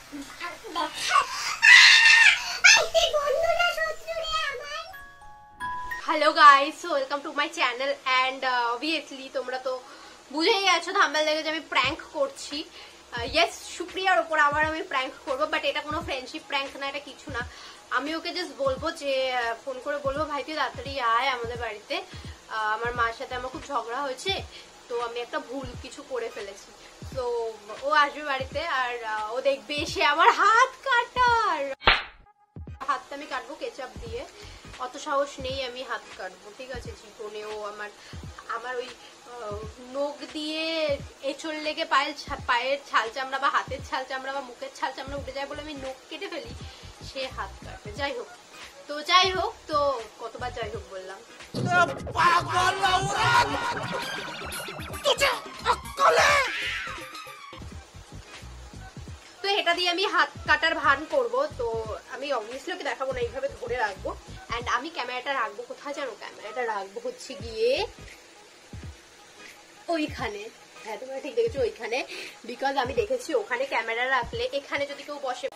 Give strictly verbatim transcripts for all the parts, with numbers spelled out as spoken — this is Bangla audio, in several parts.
Hello guys, welcome to my channel and obviously তোমরা তো বুঝেই গেছো থাম্বনেল দেখে যে আমি প্র্যাঙ্ক করছি। ইয়েস, সুপ্রিয়ার উপর আবার আমি প্র্যাঙ্ক করব, বাট এটা কোনো ফ্রেন্ডশিপ প্র্যাঙ্ক না, এটা কিছু না। আমি ওকে জাস্ট বলবো যে ফোন করে বলবো ভাই তুই তাড়াতাড়ি আয় আমাদের বাড়িতে, আমার মার সাথে আমার খুব ঝগড়া হয়েছে, তো আমি একটা ভুল কিছু করে ফেলেছি। তো ও আসবে বাড়িতে আর ও দেখবে সে আমার হাত কাটার হাতটা আমি কাটবো কেচাপ দিয়ে। অত সাহস নেই আমি হাত কাটবো, ঠিক আছে? জীবনেও আমার আমার ওই নখ দিয়ে এঁচড় লেগে পায়ের পায়ের ছাল চামড়া বা হাতের ছাল চামড়া বা মুখের ছাল চামড়া উঠে যায় বলে আমি নখ কেটে ফেলি, সে হাত কাটবে। যাই হোক তো যাই হোক তো কতবার যাই হোক বললাম। তো এটা দিয়ে আমি হাত কাটার ভান করব। তো আমি অবভিয়াসলি ওকে দেখাবো না, এইভাবে ধরে রাখবো। এন্ড আমি ক্যামেরাটা রাখবো কোথায় জানো? ক্যামেরাটা রাখবো হচ্ছে গিয়ে ওইখানে। হ্যাঁ, তোমরা ঠিক দেখেছো, ওইখানে। বিকজ আমি দেখেছি ওখানে ক্যামেরা রাখলে এখানে যদি কেউ বসে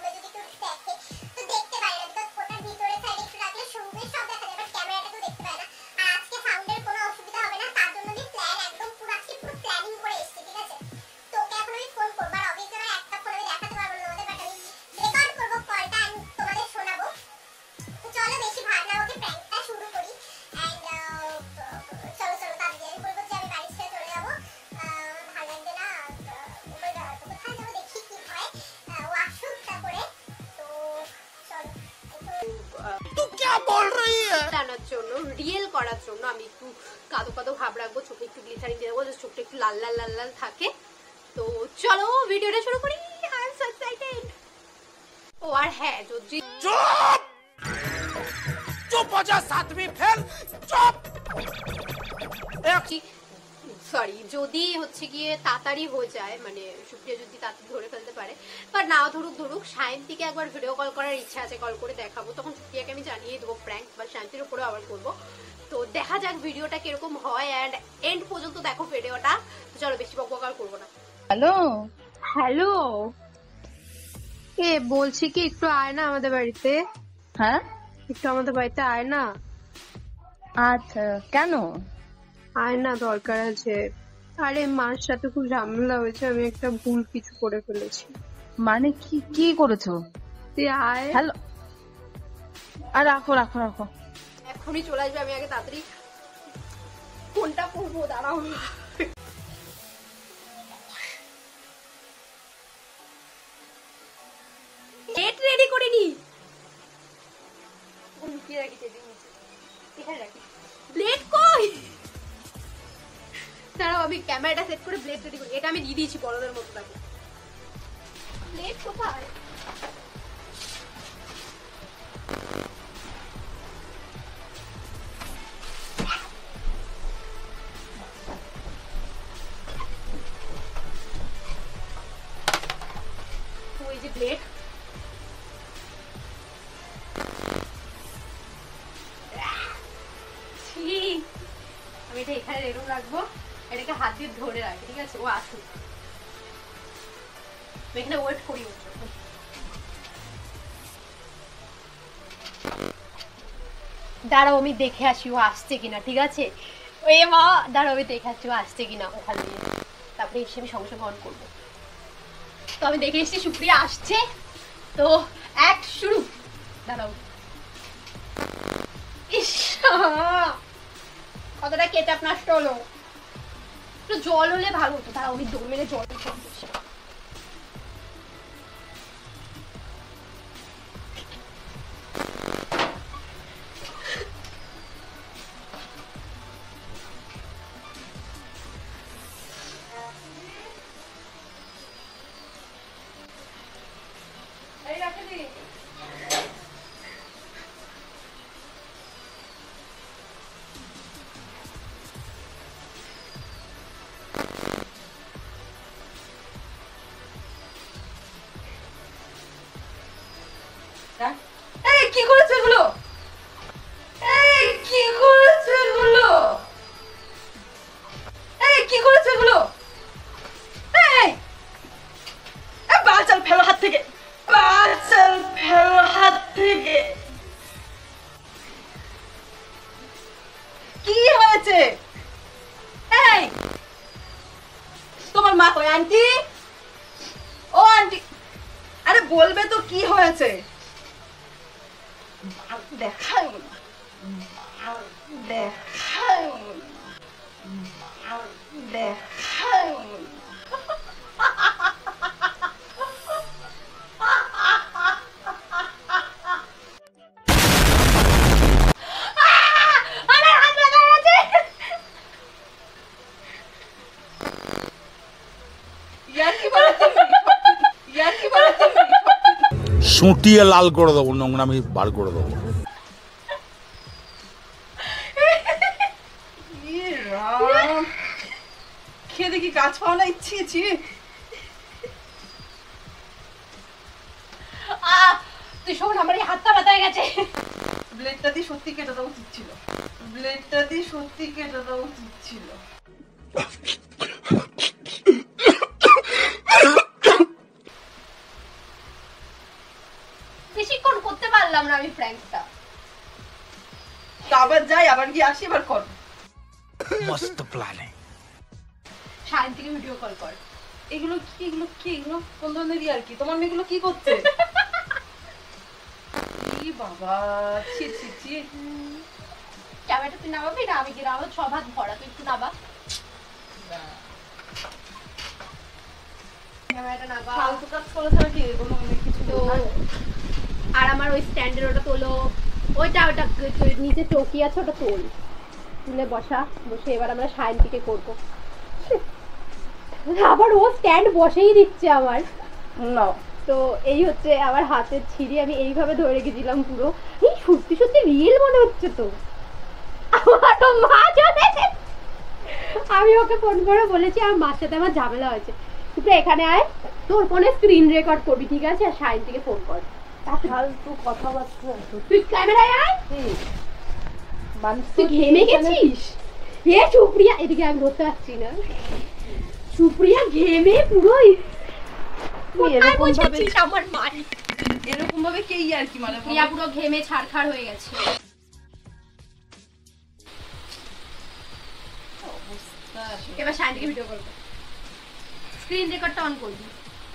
রিয়েল করার জন্য আমি একটু কাদো কাদো ভাব রাখবো, চোখে একটু গ্লিটারিং দিয়ে দেবো, চোখটা একটু লাল লাল লাল লাল থাকে। তো চলো ভিডিওটা শুরু করি। I am so excited. ও আর হ্যাঁ, যদি চুপ চুপ हो जा सातवीं फेल चुप। সরি, যদি হচ্ছে গিয়ে তাড়াতাড়ি হয়ে যায়, মানে সুপ্রিয়া যদি তাড়াতাড়ি ধরে ফেলতে পারে, বাট নাও ধরুক ধরুক সায়ন্তীকে একবার ভিডিও কল করার ইচ্ছা আছে, কল করে দেখাবো। তখন সুপ্রিয়াকে আমি জানিয়ে দেবো প্র্যাঙ্ক, বা শান্তির উপরেও আবার করবো। তো দেখা যাক ভিডিওটা কিরকম হয়, অ্যান্ড এন্ড পর্যন্ত দেখো ভিডিওটা। তো চলো বেশি বকবক আর করবো না। হ্যালো হ্যালো, কে বলছি কি একটু আয় না আমাদের বাড়িতে। হ্যাঁ, একটু আমাদের বাড়িতে আয় না। আচ্ছা, কেন? আয় না, দরকার আছে। আরে মার সাথে খুব ঝামেলা হয়েছে, আমি একটা ভুল কিছু করে ফেলেছি। মানে কি কি করেছো? তুই আয়। হ্যালো, আর রাখো রাখো রাখো, এখনই চলে আসবে। আমি আগে তাড়াতাড়ি কোনটা করবো, দাঁড়াও। প্লেট রেডি করে নি, লুকিয়ে রাখি, এখানে রাখি। প্লেট কই? দাঁড়াও আমি ক্যামেরাটা সেট করে প্লেট রেডি করি। এটা আমি দিয়ে দিয়েছি বড়দের মতো। থাকে প্লেট কোথায়? ওই যে প্লেট। আমি এটা এখানে এরকম রাখবো, এটাকে হাত দিয়ে ধরে রাখি, ঠিক আছে? ও আসুক, এখানে ওয়েট করি। দাঁড়াও আমি দেখে আসি ও আসছে কিনা, ঠিক আছে? ওই মা, দাঁড়াও আমি দেখে আসছি ও আসছে কিনা ওখান দিয়ে, তারপরে এসে আমি সঙ্গে সঙ্গে অন করবো। তো আমি দেখে এসেছি সুপ্রিয়া আসছে, তো এক শুরু। দাঁড়াও, ইস কতটা কেচাপ নষ্ট হলো। একটু জল হলে ভালো হতো। তারা আমি দৌড় মেরে জল সব বসে। এই কি করেছো এগুলো? এই কি করেছো এগুলো? এই কি করেছো এগুলো? এই বাল চাল ফেলো হাত থেকে, পা চাল ফেলো হাত থেকে। কি হয়েছে? এই তোমার মা কই? আন্টি, ও আন্টি, আরে বলবে তো কি হয়েছে? দেখাই দেখাই দেখাই সুটিয়ে লাল করে দেবো, নোংরামি বার করে দেবো। খেয়ে দেখি গাছ পাওয়া না, ইচ্ছে ইচ্ছে তুই শোন, আমার এই হাতটা ব্যথা হয়ে গেছে। ব্লেডটা দিয়ে সত্যি কেটে দেওয়া উচিত ছিল, ব্লেডটা দিয়ে সত্যি কেটে দেওয়া উচিত ছিল। বেশিক্ষণ করতে পারলাম না আমি প্র্যাঙ্কটা। আবার যাই, আবার গিয়ে আসি, এবার কর। মস্ত প্ল্যানিং। শান্তি থেকে ভিডিও কল কর। এগুলো কি, এগুলো কি, এগুলো কোন ধরনের আর কি? তোমার মেয়েগুলো কি করছে? কি বাবা, ছি ছি ছি। ক্যামেরাটা তুই নামাবি না? আমি কি নামাবো? সব হাত ভরা, তুই একটু নামা ক্যামেরাটা নামা। ফালতু কাজ করে ছাড়া কি কোনো কিছু তো না। আর আমার ওই স্ট্যান্ডের ওটা তোলো, ওইটা ওটা নিচে চৌকি আছে, ওটা তোল, তুলে বসা। বসে এবার আমরা শান্তিকে করবো। আবার ও স্ট্যান্ড বসেই দিচ্ছে আমার। না তো এই হচ্ছে আমার হাতের ছিঁড়ি, আমি এইভাবে ধরে রেখেছিলাম পুরো। এই সত্যি সত্যি রিয়েল মনে হচ্ছে তো। আমার তো মা জানে, আমি ওকে ফোন করে বলেছি আমার মার সাথে আমার ঝামেলা হয়েছে, তুই এখানে আয়, তোর ফোনে স্ক্রিন রেকর্ড করবি, ঠিক আছে? আর শাইন থেকে ফোন কর। ফালতু কথাবার্তা। তুই ক্যামেরায় আয়। মানুষ তুই ঘেমে গেছিস? এ সুপ্রিয়া, এদিকে আমি ধরতে পারছি না। সুপ্রিয়া ঘেমে পুরোই এরকম ভাবে, আমার মা এরকম ভাবে কে আর কি মানে? প্রিয়া পুরো ঘেমে ছারখার হয়ে গেছে। এবার শান্তিকে ভিডিও কল কর, স্ক্রিন রেকর্ডটা অন করবি।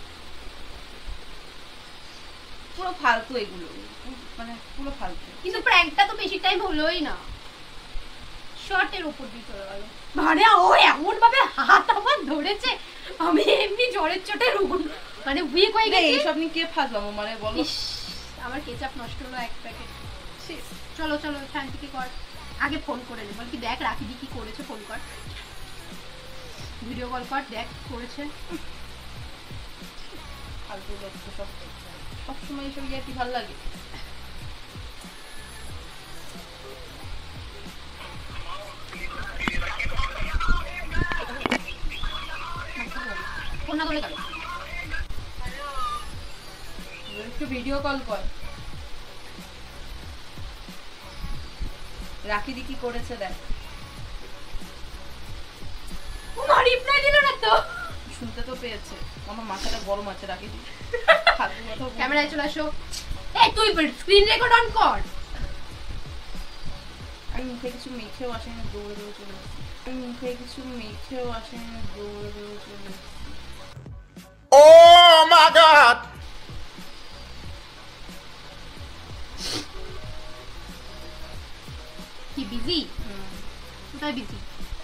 পুরো ফালতু এগুলো, মানে পুরো ফালতু। কিন্তু প্র্যাঙ্কটা তো বেশি টাইম হলোই না, শর্টের উপর দিয়ে চলে গেল। মানে ও এমন ভাবে হাত আমার ধরেছে, আমি এমনি জ্বরের চোটে রুগুন মানে উইক হয়ে গেছি। এইসব নিয়ে কে ফাজলামো মানে বলো? আমার কেচাপ নষ্ট হলো এক প্যাকেট। চলো চলো শান্তিকে কর, আগে ফোন করে নে, বল কি দেখ রাখি দি কি করেছে, ফোন কর, ভিডিও কল কর, দেখ করেছে। ফালতু লোক তো সব, সবসময় এইসব ইয়ে কি ভালো লাগে? ফোন না ধরে গেল, একটু ভিডিও কল কর, রাখি দি কি করেছে দেখ। না রিপ্লাই দিল না তো। শুনতে তো পেয়েছে, আমার মাথাটা গরম আছে, রাখি দি। ক্যামেরায় চলে আসো। এই তুই স্ক্রিন রেকর্ড অন কর। আমি মুখে কিছু মেখেও আসেনি, দৌড়ে দৌড়ে চলে আসছি। আমি মুখে কিছু মেখেও আসেনি, দৌড়ে দৌড়ে চলে আসছি। Oh my God! কি বিজি? কোথায় বিজি?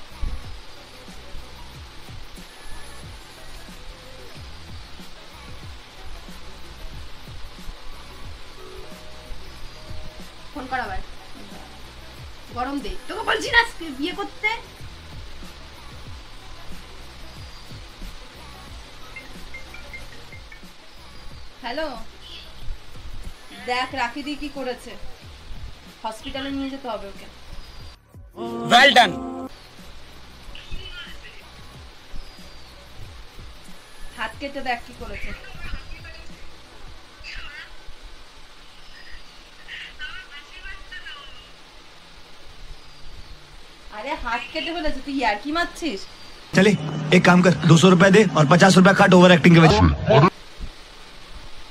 ফোন কর আবার, গরম দে, তোকে বলছি না বিয়ে করতে। হ্যালো, দেখ রাখি দি কি করেছে, হসপিটালে নিয়ে যেতে হবে ওকে। Well done. হাত কেটে দেখ কি করেছে। अरे हाथ केटे ফেলেছে, তুই यार কি মারছিস? चले एक काम कर, दो सौ रुपए दे और पचास रुपए काट ओवर एक्टिंग के वजह।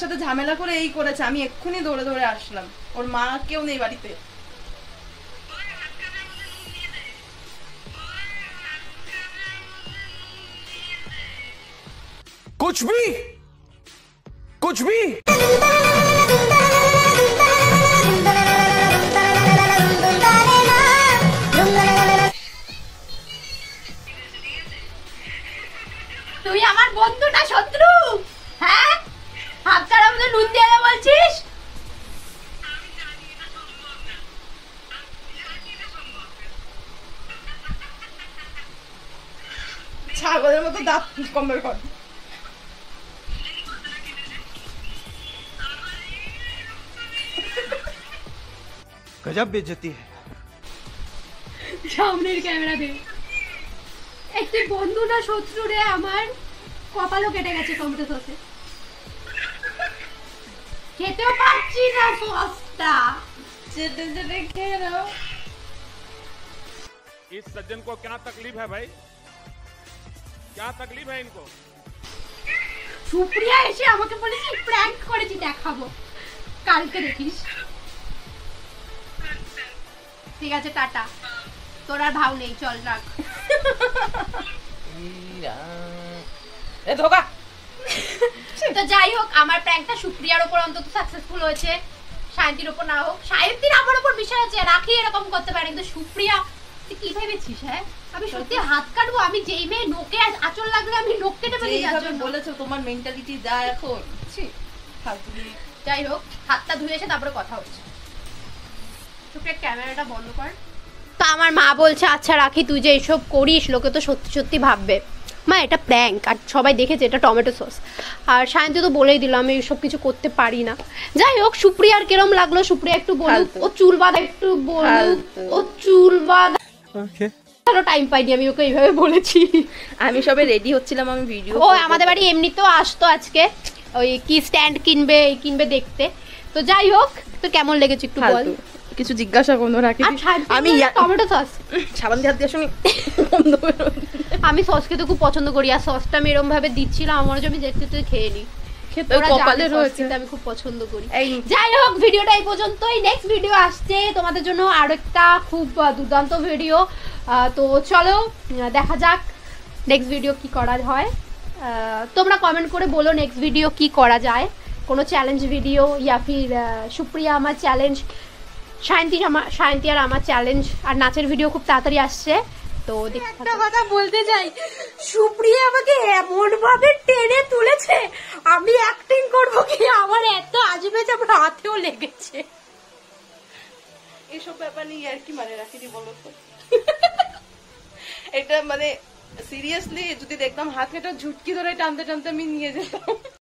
সাথে ঝামেলা করে এই করেছে, আমি এক্ষুনি দৌড়ে দৌড়ে আসলাম, ওর মা কেউ নেই বাড়িতে। कुछ भी कुछ भी তুই আমার বন্ধু না শত্রু? হ্যাঁ, হাত কাটা মধ্যে নুন দিয়ে দে বলছিস? ছাগলের মতো দাঁত কমবে কর। गजब बेइज्जती है। সামনের ক্যামেরা দে। একটি বন্ধু না শত্রু রে আমার, কপালও কেটে গেছে টমেটো সসে। খেতেও পাচ্ছি না সসটা। চেটে চেটে খেয়ে নাও। इस सज्जन को क्या तकलीफ है भाई? क्या तकलीफ है इनको? সুপ্রিয়া এসে আমাকে বলেছি প্র্যাঙ্ক করেছি, দেখাবো কালকে দেখিস। ঠিক আছে, টাটা, তোর আর ভাও নেই, চল রাখ। এ ধোকা। তো যাই হোক, আমার প্র্যাঙ্কটা সুপ্রিয়ার উপর অন্তত সাকসেসফুল হয়েছে, শান্তির উপর না হোক। শান্তির আমার উপর বিষয় আছে, রাখি এরকম করতে পারে, কিন্তু সুপ্রিয়া তুই কি ভেবেছিস? হ্যাঁ, আমি সত্যি হাত কাটবো? আমি যেই মেয়ে নোকে আঁচল লাগলে আমি নোক কেটে ফেলি যার যেইভাবে জন্য। বলেছো তোমার মেন্টালিটি যা এখন, ছি, ফালতু দিয়ে। যাই হোক, হাতটা ধুয়ে এসে তারপরে কথা হচ্ছে। সুপ্রিয়া ক্যামেরাটা বন্ধ কর। তো আমার মা বলছে আচ্ছা রাখি, তুই যে এইসব করিস লোকে তো সত্যি সত্যি ভাববে। মা এটা প্র্যাঙ্ক, আর সবাই দেখেছে এটা টমেটো সস। আর শান্তি তো বলেই দিল আমি এইসব কিছু করতে পারি না। যাই হোক, সুপ্রিয়ার কিরম লাগলো সুপ্রিয়া একটু বলুক। ও চুল বাঁধা একটু বলুক, ও চুল বাঁধা টাইম পাইনি, আমি ওকে এইভাবে বলেছি। আমি সবে রেডি হচ্ছিলাম, আমি ভিডিও। ও আমাদের বাড়ি এমনিতেও আসতো আজকে, ওই কি স্ট্যান্ড কিনবে কিনবে দেখতে। তো যাই হোক, তো কেমন লেগেছে একটু বল। কিছু জিজ্ঞাসা করবো রাখি। আমি টমেটো সস সাবান দিয়ে হাত দিয়ে শুনি। আমি সস খেতে খুব পছন্দ করি, আর সসটা আমি এরকম ভাবে দিচ্ছিলাম, আমার আমি দেখতে তুই খেয়ে নি। খেতে কপালে রয়েছে, আমি খুব পছন্দ করি। এই যাই হোক, ভিডিওটা এই পর্যন্তই। নেক্সট ভিডিও আসছে তোমাদের জন্য, আরো একটা খুব দুর্দান্ত ভিডিও। তো চলো দেখা যাক নেক্সট ভিডিও কি করা হয়। তোমরা কমেন্ট করে বলো নেক্সট ভিডিও কি করা যায়, কোনো চ্যালেঞ্জ ভিডিও, ইয়া ফির সুপ্রিয়া আমার চ্যালেঞ্জ, শান্তি আমার শান্তি আর আমার চ্যালেঞ্জ, আর নাচের ভিডিও খুব তাড়াতাড়ি আসছে। তো একটা কথা বলতে চাই, সুপ্রিয়া আমাকে এমন ভাবে টেনে তুলেছে, আমি অ্যাক্টিং করব কি আমার এত আজবে যে আমার হাতেও লেগেছে। এসব ব্যাপার নিয়ে আর কি মানে রাখিনি বলো তো। এটা মানে সিরিয়াসলি যদি দেখতাম হাত কেটে ঝুটকি ধরে টানতে টানতে আমি নিয়ে যেতাম।